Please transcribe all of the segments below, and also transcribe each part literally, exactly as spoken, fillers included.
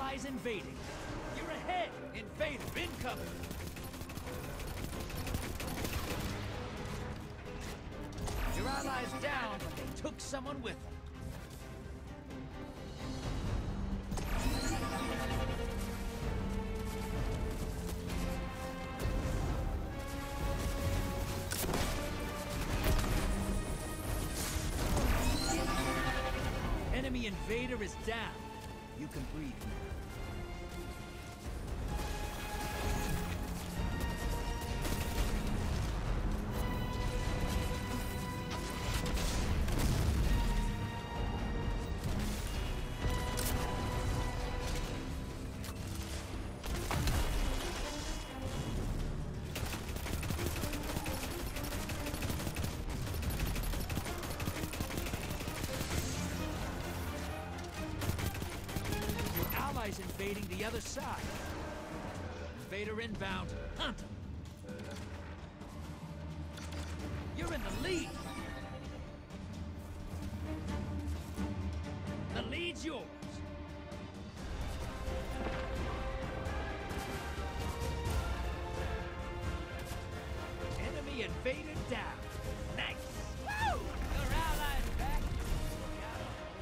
allies invading. You're ahead! Invader incoming! Your allies down, but they took someone with them. Enemy invader is down. You can breathe now. Invading the other side. Invader inbound. Hunt him. You're in the lead. The lead's yours. Enemy invader down. Nice. Woo! Your allies back. Look out.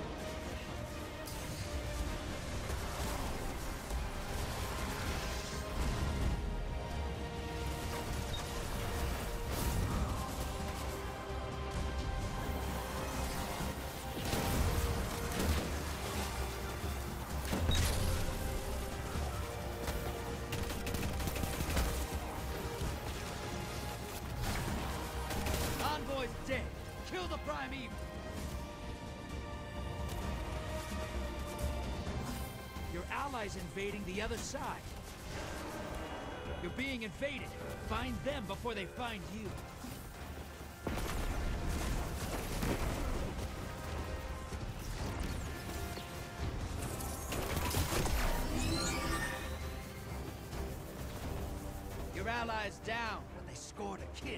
Envoy's dead. Kill the Primeval. Your allies invading the other side. You're being invaded. Find them before they find you. Your allies down, but they scored a kill.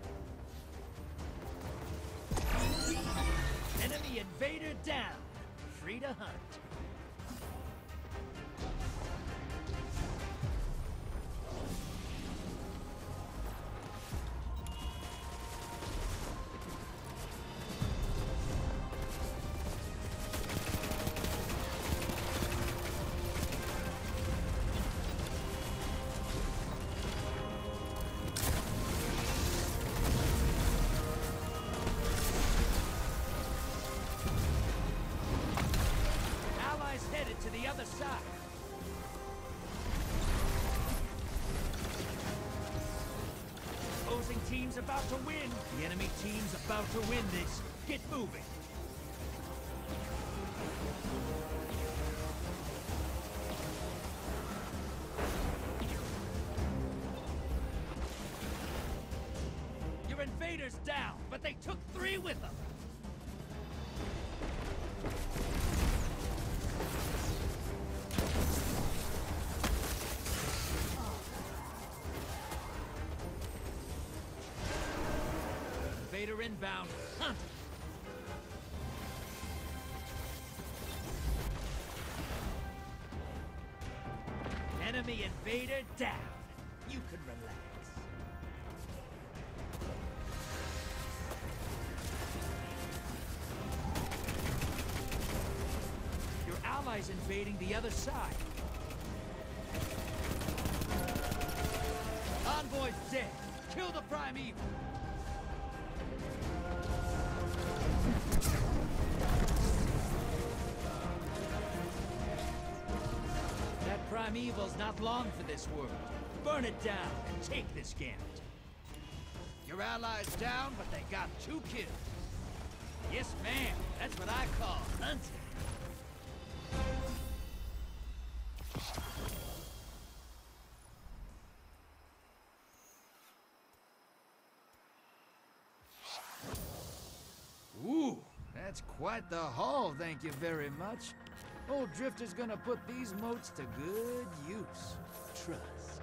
Enemy invader down. Free to hunt. Headed to the other side. Opposing team's about to win. The enemy team's about to win this. Get moving. Your invaders down, but they took three with them. Invader inbound. Hunt! Enemy invader down. You can relax. Your allies invading the other side. Envoy's dead. Kill the Primeval. That Primeval's not long for this world. Burn it down and take this gambit. Your allies down, but they got two kills. Yes, ma'am. That's what I call hunting. Ooh, that's quite the haul, thank you very much. Old Drifter's gonna put these moats to good use. Trust.